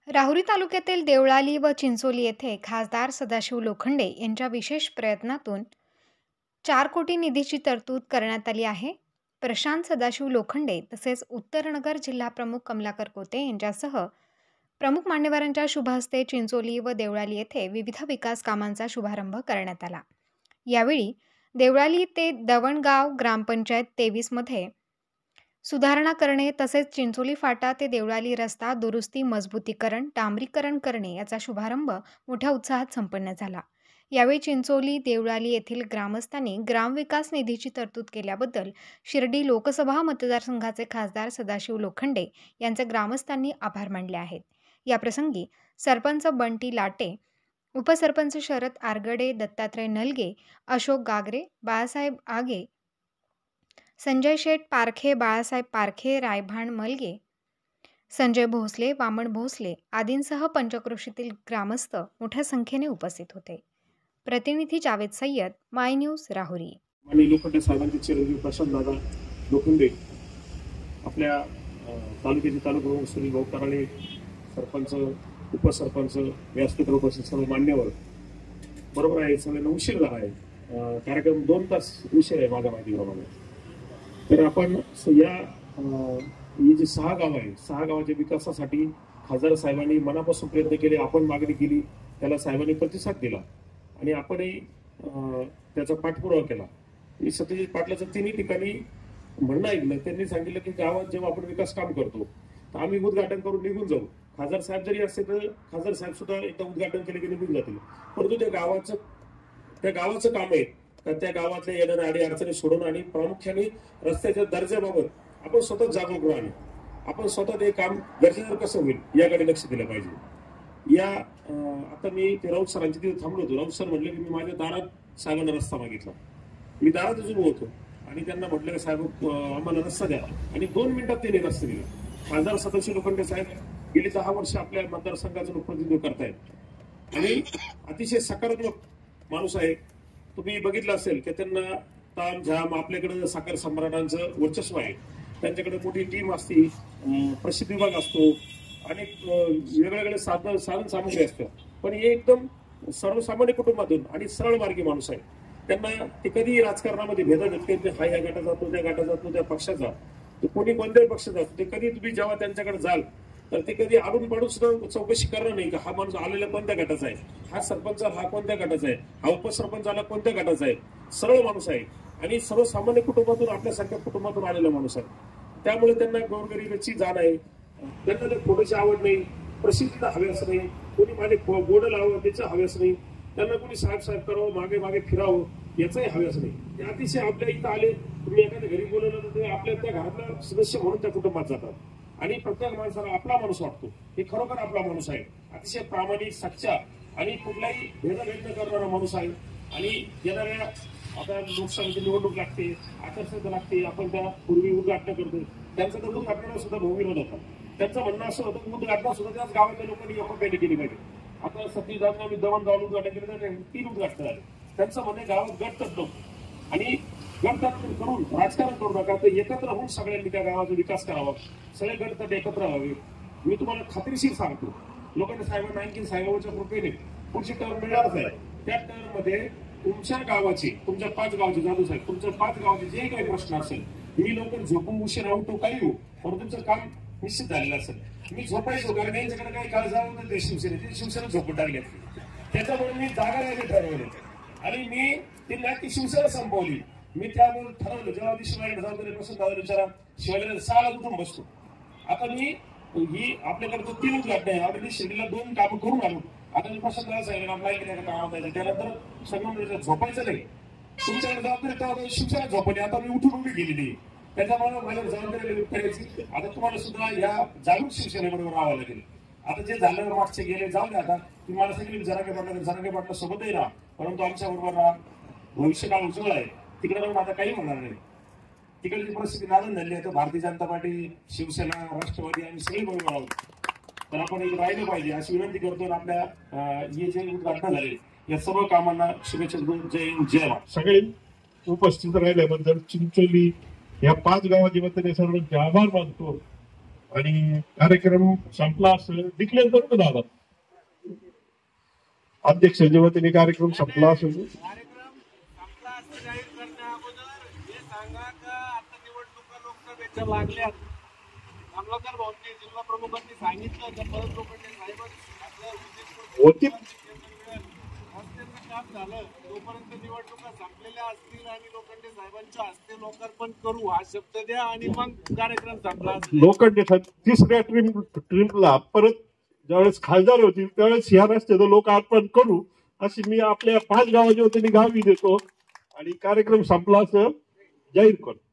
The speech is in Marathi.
राहुरी तालुक्यातील देवळाली व चिंचोली येथे खासदार सदाशिव लोखंडे यांच्या विशेष प्रयत्नातून 4 कोटी निधीची तरतूद करण्यात आली आहे. प्रशांत सदाशिव लोखंडे तसेच उत्तरनगर जिल्हाप्रमुख कमलाकर कोते यांच्यासह प्रमुख मान्यवरांच्या शुभ हस्ते चिंचोली व देवळाली येथे विविध विकास कामांचा शुभारंभ करण्यात आला. यावेळी देवळाली ते दवणगाव ग्रामपंचायत 23 मध्ये सुधारणा करणे तसेच चिंचोली फाटा ते देवळाली रस्ता दुरुस्ती मजबूतीकरण डांबरीकरण करणे याचा शुभारंभ मोठ्या उत्साहात संपन्न झाला. यावेळी चिंचोली देवळाली येथील ग्रामस्थांनी ग्रामविकास निधीची तरतूद केल्याबद्दल शिर्डी लोकसभा मतदारसंघाचे खासदार सदाशिव लोखंडे यांचे ग्रामस्थांनी आभार मानले आहेत. याप्रसंगी सरपंच बंटी लाटे, उपसरपंच शरद आरगडे, दत्तात्रय नलगे, अशोक गागरे, बाळासाहेब आगे, संजय शेठ पारखे, बाळासाहेब पारखे, रायभान मलगे, संजय भोसले, वामन भोसले आदींसह पंचक्रोशीतील ग्रामस्थ मोठ्या संख्येने उपस्थित होते. प्रतिनिधी जावेद सय्यद, माय न्यूज, राहुरी. माननीय लोखंडे साहेबांचे चिरंजीव प्रशांत दादा लोखंडे आपल्या तालुक्याचे तालुका सुनील भाऊ कराळे, सरपंच, उपसरपंच, व्यासपीठावर उपस्थित सर्व मान्यवर बरोबर आहे. सगळ्यांना उशीर झाला आहे. कार्यक्रम 2 तास उशीर आहे माझ्या माहितीप्रमाणे. तर आपण या ही जी 6 गाव आहे, 6 गावाच्या विकासासाठी खासदार साहेबांनी मनापासून प्रयत्न केले. आपण मागणी केली, त्याला साहेबांनी प्रतिसाद दिला आणि आपणही त्याचा पाठपुरावा केला. सत्यजित पाटलाचं 3 ठिकाणी म्हणणं ऐकलं. त्यांनी सांगितलं की गावात जेव्हा आपण विकास काम करतो तर आम्ही उद्घाटन करून निघून जाऊ. खासदार साहेब जरी असते तर खासदार साहेब सुद्धा एकदा उद्घाटन केले की निघून जातील. परंतु त्या गावाचं काम आहे तर त्या गावातल्या येणाऱ्या अडी अडचणी सोडून आणि प्रामुख्याने रस्त्याच्या दर्जाबाबत आपण स्वतः जागरूक राहणे, आपण स्वतः ते काम दर्जेदार कसं होईल याकडे लक्ष दिलं पाहिजे. आता मी ते राऊत सरांच्या तिथे थांबलो होतो. राऊत सर म्हटले की मी माझ्या दारात साहेबांना रस्ता मागितला. मी दारातच उभं होतो आणि त्यांना म्हटलं की साहेब आम्हाला रस्ता द्या आणि 2 मिनिटात त्यांनी रस्ता दिला. खासदार सदाशिव लोखंडे साहेब गेली 10 वर्ष आपल्या मतदारसंघाचं प्रतिनिधित्व करतायत आणि अतिशय सकारात्मक माणूस आहे. तुम्ही बघितलं असेल की त्यांना ताम झाम आपल्याकडे साखर सम्राटांचं वर्चस्व आहे. त्यांच्याकडे मोठी टीम असते, प्रसिद्धी विभाग असतो, अनेक वेगवेगळे साधन सामग्री असतात. पण हे एकदम सर्वसामान्य कुटुंबातून आणि सरळ मार्गी माणूस आहे. त्यांना ते कधी राजकारणामध्ये भेदत येत हा या गटात जातो, त्या गटात जातो, त्या पक्षात जातो, कोणी कोणत्याही पक्षात जातो. ते कधी तुम्ही जेव्हा त्यांच्याकडे जाल तर ते कधी आडून पाडून सुद्धा चौकशी करणार नाही की हा माणूस आलेला कोणत्या गटाचा आहे, हा सरपंच हा कोणत्या गटाचा आहे, हा उपसरपंच आला कोणत्या गटाचा आहे. सरळ माणूस आहे आणि सर्वसामान्य कुटुंबातून आपल्यासारख्या कुटुंबातून आलेला माणूस आहे. त्यामुळे त्यांना गोरगरिबाची जाण आहे. त्यांना त्या फोटोची आवड नाही, प्रसिद्धीचा हव्यास नाही, कोणी माझे बोर्ड लावावं त्याचं हव्यास नाही, त्यांना कोणी साहेब साहेब करावं मागे मागे फिरावं याचाही हव्यास नाही. ते अतिशय आपल्या इथं आले, तुम्ही एखाद्या घरी बोलवलं तर ते आपल्या त्या घरातला सदस्य म्हणून त्या कुटुंबात जातात आणि प्रत्येक माणसाला आपला माणूस वाटतो. हे खरोखर आपला माणूस आहे. अतिशय प्रामाणिक, सच्चा आणि कुठलाही भेदभाव न करणारा माणूस आहे. आणि येणाऱ्या आता लोकसभेची निवडणूक लागते, आचारसंहिता लागते, आपण त्या पूर्वी उद्घाटन करतो. त्यांचं तर उद्घाटनाला सुद्धा बहुविरोध होता. त्यांचं म्हणणं असं होतं की उद्घाटन सुद्धा त्याच गावातल्या लोकांनी एकोप्याने केली पाहिजे. आता सतीदासला मी दवणगाव उद्घाटन केलं तर 3 उद्घाटन झाले. त्यांचं म्हणणं गावात गट तत्व आणि गट करून राजकारण करू नका, तर एकत्र होऊन सगळ्यांनी त्या गावाचा विकास करावा, सगळे गट तट एकत्र व्हावे. मी तुम्हाला खात्रीशीर सांगतो, लोकांनी साहेबांना आणखी साहेबांच्या कृपेने पुढची टर्म मिळणारच आहे. त्या टर्म मध्ये तुमच्या गावाचे, तुमच्या 5 गावचे जादू साहेब, तुमच्या 5 गावचे जे काही प्रश्न असेल, मी लवकर झोपू उशीर उठू काही हो, पण तुमचं काम निश्चित झालेलं असेल. मी झोपायचो कारण यांच्याकडे काही काळ जाऊन ते शिवसेना झोपून टाकले. त्याच्यामुळे मी जागा नाही ठरवले आणि मी ती शिवसेना संपवली. मी त्यामुळे ठरवलं जेव्हा मी शिवायला जाऊन प्रश्न विचारा शिवायला 6 उठून बसतो. आता मी ही आपल्याकडे 3 उद्घाटन आहे. आम्ही शिर्डीला 2 कामं करून आलो. आता मी प्रश्न सांगितलं आपल्याला कामात आहे. त्यानंतर सगळं झोपायचं नाही. तुमच्याकडे जबाबदारी शिवसेना झोपली. आता मी उठून उभी गेलेली. त्याच्यामुळे माझ्या जबाबदारी करायची. आता तुम्हाला सुद्धा या जागरूक शिवसेनेबरोबर राहावं लागेल. आता जे झालं मागचे गेले जाऊ द्या. आता तुम्ही मला सांगितलं जरांगे पाटला सोबतही राहा, परंतु आमच्या बरोबर राहा. भविष्य काळ उज्ज्वल आहे. तिकडे राहून आता काही होणार नाही. तिकडची परिस्थिती नाजूक झाली आहे. तर भारतीय जनता पार्टी, शिवसेना, राष्ट्रवादी आम्ही सगळे बरोबर आहोत. तर आपण एक राहिलं पाहिजे अशी विनंती करतो. आपल्या हे जे उद्घाटन झाले या सर्व कामांना शुभेच्छा देऊन जय जय. सगळे उपस्थित राहिल्याबद्दल चिंचोली या 5 गावाच्या वतीने सर्वांचे आभार मानतो. आणि कार्यक्रम संपला असं डिक्लेअर करू का दादा? अध्यक्षाच्या वतीने कार्यक्रम संपला असेल. कार्यक्रम संपला असं जाहीर करण्या अगोदर हे सांगा का आता निवडणुका लोकसभेच्या लागल्यात. कमलाकर भाऊंनी जिल्हा प्रमुखांनी सांगितलं तर परत लोकांनी साहेब होतील. रस्त्याचं काम झालं तोपर्यंत निवडणुका संपलेल्या असतील आणि लोखंडे साहेबांच्या हस्ते लोकार्पण करू हा शब्द द्या आणि मग कार्यक्रम संपला. लोखंडे तिसऱ्या ट्रिपला परत ज्यावेळेस खासदार होतील त्यावेळेस ह्या रस्त्याचं लोकार्पण करू अशी मी आपल्या 5 गावाच्या वतीने गावी देतो आणि कार्यक्रम संपला असं जाहीर करतो.